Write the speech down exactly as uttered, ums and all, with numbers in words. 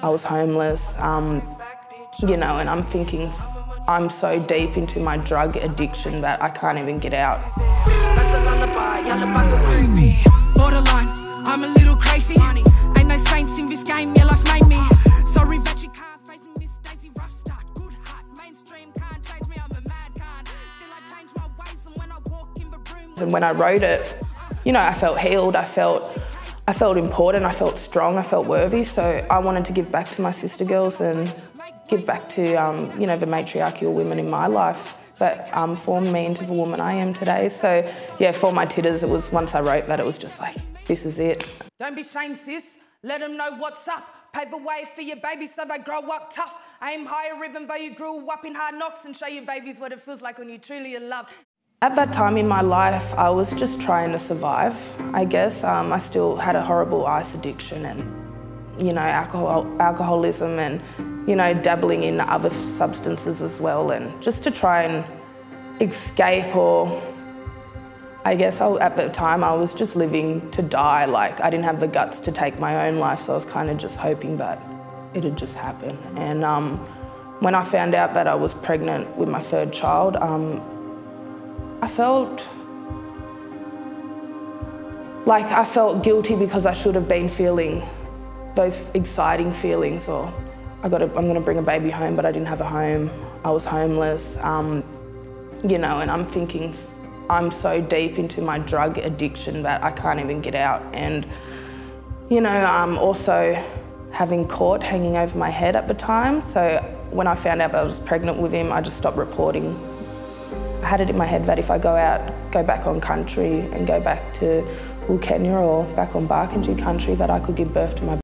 I was homeless, um, you know, and I'm thinking I'm so deep into my drug addiction that I can't even get out. Borderline, I'm a little crazy. Ain't no saints in this game, yeah, life's made me. Sorry that you can't face me, Miss Daisy, rough start, good heart, mainstream can't change me, I'm a mad con. Still I change my ways and when I walk in the room. And when I wrote it, you know, I felt healed, I felt, I felt important, I felt strong, I felt worthy, so I wanted to give back to my sister girls and give back to, um, you know, the matriarchal women in my life that um, formed me into the woman I am today. So, yeah, for my titters, it was, once I wrote that, it was just like, this is it. Don't be ashamed, sis. Let them know what's up. Pave the way for your babies so they grow up tough. Aim higher even though you grew up in hard knocks, and show your babies what it feels like when you truly are loved. At that time in my life, I was just trying to survive, I guess. Um, I still had a horrible ice addiction and, you know, alcohol, alcoholism and, you know, dabbling in other substances as well, and just to try and escape, or I guess I, at the time I was just living to die. Like, I didn't have the guts to take my own life, so I was kind of just hoping that it'd just happen. And um, when I found out that I was pregnant with my third child, um, I felt like I felt guilty because I should have been feeling those exciting feelings, or I got a, I'm going to bring a baby home, but I didn't have a home. I was homeless, um, you know, and I'm thinking I'm so deep into my drug addiction that I can't even get out. And, you know, um, also having court hanging over my head at the time. So when I found out that I was pregnant with him, I just stopped reporting. I had it in my head that if I go out, go back on country and go back to well, Kenya or back on Barkindji country, that I could give birth to my